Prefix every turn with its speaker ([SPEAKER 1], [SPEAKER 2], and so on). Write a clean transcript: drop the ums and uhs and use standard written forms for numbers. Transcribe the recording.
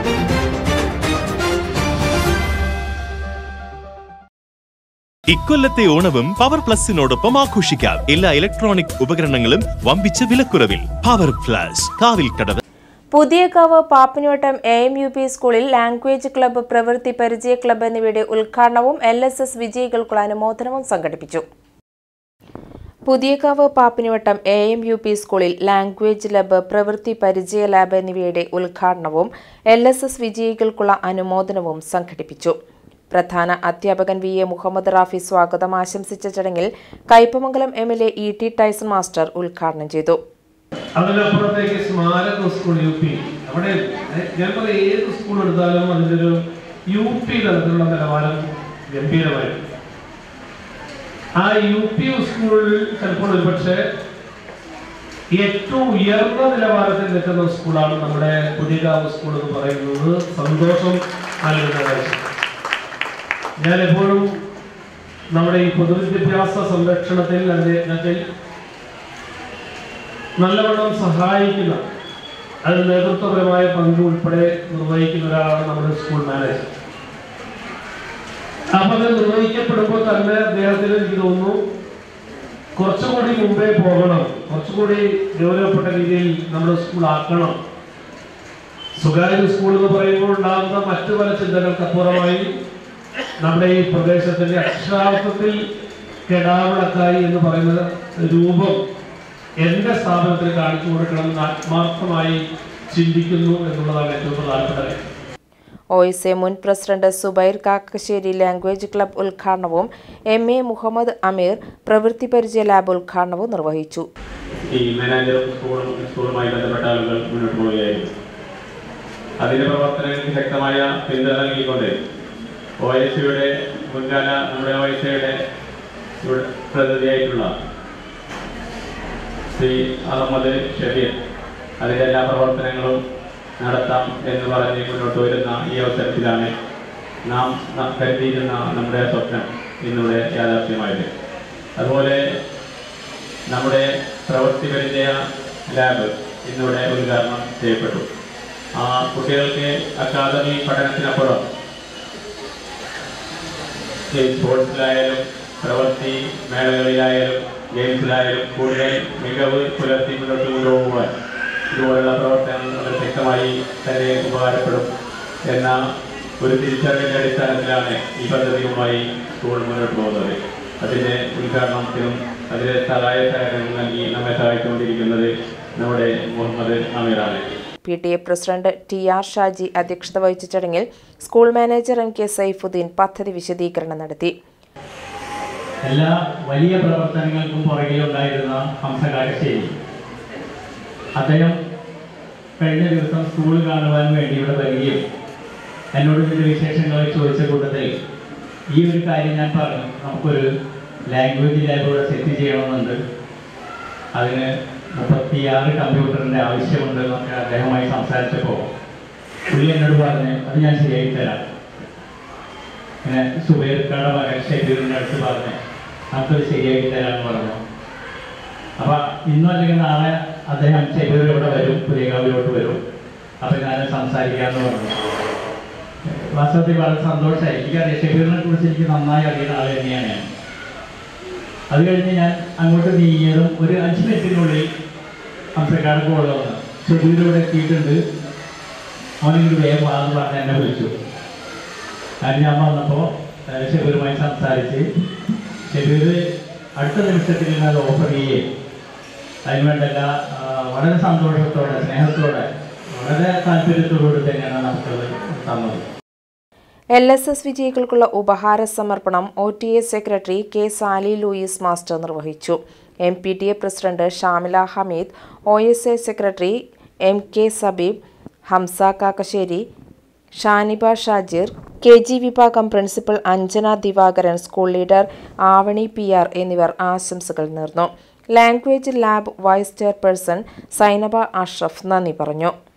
[SPEAKER 1] ഇക്കൊല്ലത്തെ ഓണവും പവർ പ്ലസിനോടൊപ്പം ആഘോഷിക്കാം. എല്ലാ ഇലക്ട്രോണിക് ഉപകരണങ്ങളും വമ്പിച്ച വിലക്കുറവിൽ. പവർ പ്ലസ്, ഉൽഘ ടനവ.
[SPEAKER 2] പുതിയകാവ് പാപ്പിനിവട്ടം AMUP സ്കൂളിൽ ലാംഗ്വേജ് ക്ലബ്ബ്, പ്രവൃത്തി പരിചയ ക്ലബ്ബ് എന്നിവയുടെ ഉദ്ഘാടനവും LSS വിജയികൾക്കുള്ള അനുമോദനവും സംഘടിപ്പിച്ചു. പുതിയകാവ് പാപ്പിനിവട്ടം AMUP സ്കൂളിൽ ലാംഗ്വേജ് ലാബ്, പ്രവൃത്തി പരിചയ ലാബ് എന്നിവയുടെ ഉദ്ഘാടനവും LSS വിജയികൾക്കുള്ള അനുമോദനവും സംഘടിപ്പിച്ചു. പ്രധാന അധ്യാപകൻ VA മുഹമ്മദ് റാഫി സ്വാഗതം ആശംസിച്ച ചടങ്ങിൽ Kaipamangalam MLA ET Tyson master ഉദ്ഘാടനം ചെയ്തു.
[SPEAKER 3] അതിനപ്പുറത്തേക്ക് സ്മാരക സ്കൂൾ UP, അവിടെ ഞാൻ പറയാം ഏത് സ്കൂൾ എടുത്താലും അതിൻ്റെ ഒരു UP തലത്തിലുള്ള നിലവാരം ഗംഭീരമായിരുന്നു. ആ UP സ്കൂളിൽ ചിലപ്പോൾ ഒരുപക്ഷെ ഏറ്റവും ഉയർന്ന നിലവാരത്തിൽ നിൽക്കുന്ന സ്കൂളാണ് നമ്മുടെ പുതിയകാവ് സ്കൂൾ എന്ന് പറയുന്നത്. സന്തോഷം നൽകുന്ന കാര്യം. ഞാൻ എപ്പോഴും നമ്മുടെ ഈ പൊതുവിദ്യാഭ്യാസ സംരക്ഷണത്തിൽ നല്ലവണ്ണം സഹായിക്കുന്ന, അതിന് നേതൃത്വപരമായ പങ്ക് ഉൾപ്പെടെ നിർവഹിക്കുന്ന ഒരാളാണ് നമ്മുടെ സ്കൂൾ മാനേജർ. അപ്പൊ അത് നിർവഹിക്കപ്പെടുമ്പോൾ തന്നെ അദ്ദേഹത്തിന് എനിക്ക് തോന്നുന്നു കുറച്ചുകൂടി മുമ്പേ പോകണം, കുറച്ചുകൂടി ഗൗരവപ്പെട്ട രീതിയിൽ നമ്മുടെ സ്കൂൾ ആക്കണം. സ്വകാര്യ സ്കൂൾ എന്ന് പറയുമ്പോൾ ഉണ്ടാകുന്ന മറ്റു പല ചിന്തകൾക്കപ്പുറമായി നമ്മുടെ ഈ പ്രദേശത്തിന്റെ അക്ഷരാർത്ഥത്തിൽ കെടാവിളക്കായി എന്ന് പറയുന്ന രൂപം എന്റെ സ്ഥാപനത്തിൽ കാണിച്ചു കൊടുക്കണമെന്ന് ആത്മാർത്ഥമായി ചിന്തിക്കുന്നു എന്നുള്ളതാണ് ഏറ്റവും പ്രധാനപ്പെട്ട കാര്യം.
[SPEAKER 2] OSA മുൻ president Zubair Kakkassery language club ഉദ്ഘാടനവും MA മുഹമ്മദ് അമീർ പ്രവൃത്തി പരിചയ ലാബ് ഉദ്ഘാടനവും നിർവഹിച്ചു.
[SPEAKER 4] ഈ മാനേജറും സ്കൂളുമായി ബന്ധപ്പെട്ട ആളുകൾ മുന്നോട്ട് പോവുകയായിരുന്നു. അതിന്റെ പ്രവർത്തനങ്ങൾക്ക് ശക്തമായ പിന്തുണ നൽകിക്കൊണ്ട് OSAയുടെ മുൻകാല നമ്മുടെ OSAയുടെ പ്രതിനിധിയായിട്ടുള്ള ശ്രീ അഹമ്മദ് ഷബീർ അതിൻ്റെ എല്ലാ പ്രവർത്തനങ്ങളും നടത്താം എന്ന് പറഞ്ഞ് മുന്നോട്ട് വരുന്ന ഈ അവസരത്തിലാണ് നാം കരുതിയിരുന്ന നമ്മുടെ സ്വപ്നം ഇന്നിവിടെ യാഥാർത്ഥ്യമായത്. അതുപോലെ നമ്മുടെ പ്രവൃത്തി പരിചയ ലാബ് ഇന്നിവിടെ ഉദ്ഘാടനം ചെയ്യപ്പെട്ടു. ആ കുട്ടികൾക്ക് അക്കാദമി പഠനത്തിനപ്പുറം സ്പോർട്സിലായാലും പ്രവൃത്തി മേളകളിലായാലും ഗെയിംസിലായാലും കൂടുതൽ മികവ് പുലർത്തി മുന്നോട്ട് കൊണ്ടുപോകുവാൻ ഇതുപോലുള്ള പ്രവർത്തനങ്ങൾ ശക്തമായി തന്നെ ഉപകാരപ്പെടും എന്ന ഒരു തിരിച്ചറിവിൻ്റെ അടിസ്ഥാനത്തിലാണ് ഈ പദ്ധതിയുമായി സ്കൂൾ മുന്നോട്ട് പോകുന്നത്. അതിൻ്റെ ഉദ്ഘാടനത്തിനും അതിലെ സഹായ സഹകരണം നൽകി നമ്മെ സഹായിച്ചുകൊണ്ടിരിക്കുന്നത് നമ്മുടെ മുഹമ്മദ് അമീറാണ്.
[SPEAKER 2] PTA പ്രസിഡന്റ് TR ഷാജി അധ്യക്ഷത വഹിച്ച ചടങ്ങിൽ സ്കൂൾ മാനേജർ MK സൈഫുദ്ദീൻ പദ്ധതി വിശദീകരണം നടത്തി.
[SPEAKER 5] എല്ലാ വലിയ പ്രവർത്തനങ്ങൾക്കും പുറകിലുണ്ടായിരുന്ന ഹംസകാക്കശ്ശേരി അദ്ദേഹം കഴിഞ്ഞ ദിവസം സ്കൂൾ കാണുവാൻ വേണ്ടി ഇവിടെ വരികയും എന്നോട് ഇതിൻ്റെ വിശേഷങ്ങൾ ചോദിച്ച കൂട്ടത്തിൽ ഈ ഒരു കാര്യം ഞാൻ പറഞ്ഞു, നമുക്കൊരു ലാംഗ്വേജ് ലാബ് ഇവിടെ സെറ്റ് ചെയ്യണമെന്നുണ്ട്, അതിന് 36 കമ്പ്യൂട്ടറിൻ്റെ ആവശ്യമുണ്ടെന്നൊക്കെ അദ്ദേഹവുമായി സംസാരിച്ചപ്പോൾ പുള്ളി എന്നോട് പറഞ്ഞ് അത് ഞാൻ ശരിയാക്കി തരാം. ഇങ്ങനെ സുബൈർക്കാരുടെ മകൻ ഷെബീറിൻ്റെ അടുത്ത് പറഞ്ഞ് നമുക്കത് ശരിയാക്കി തരാമെന്ന് പറഞ്ഞു. അപ്പം ഇന്നും അല്ലെങ്കിൽ നാളെ അദ്ദേഹം ഷെബീർ ഇവിടെ വരും, പുതിയകാവിലോട്ട് വരും. അപ്പം ഞാൻ സംസാരിക്കാമെന്ന് പറഞ്ഞു. വാസ്തവത്തിൽ വളരെ സന്തോഷമായി. എനിക്കറിയാം ഷെബീറിനെ കുറിച്ച് എനിക്ക് നന്നായി അറിയുന്ന ആൾ തന്നെയാണ് ഞാൻ. അത് കഴിഞ്ഞ് ഞാൻ അങ്ങോട്ട് നീങ്ങിയതും ഒരു 5 മിനിറ്റിനുള്ളിൽ ഹംസക്കാട് കോൾ വന്നു, ഷെബീർ ഇവിടെ എത്തിയിട്ടുണ്ട്, അവനിങ്ങോട്ട് വേഗം വാന്ന് പറഞ്ഞ് എന്നെ വിളിച്ചു. കാരണം ഞാൻ വന്നപ്പോൾ ഷെബീറുമായി സംസാരിച്ച് ഷെബീർ അടുത്ത നിമിഷത്തിൽ അത് ഓഫർ ചെയ്യുകയും അതിനുവേണ്ട വളരെ സന്തോഷത്തോടെ സ്നേഹത്തോടെ വളരെ താല്പര്യത്തോടുകൂടി തന്നെയാണ് നമുക്കത് തന്നത്.
[SPEAKER 2] LSS വിജയികൾക്കുള്ള ഉപഹാര സമർപ്പണം OTA secretary K Sali Louis master നിർവഹിച്ചു. MPTA president Shamila Hameed, OSA secretary MK Sabeeb, Hamza Kakkassery, Shaniba Shajir, KG വിഭാഗം principal Anjana Divakaran, school leader Avani PR എന്നിവർ ആശംസകൾ നേർന്നു. Language lab vice chairperson Zainaba Ashraf നന്ദി പറഞ്ഞു.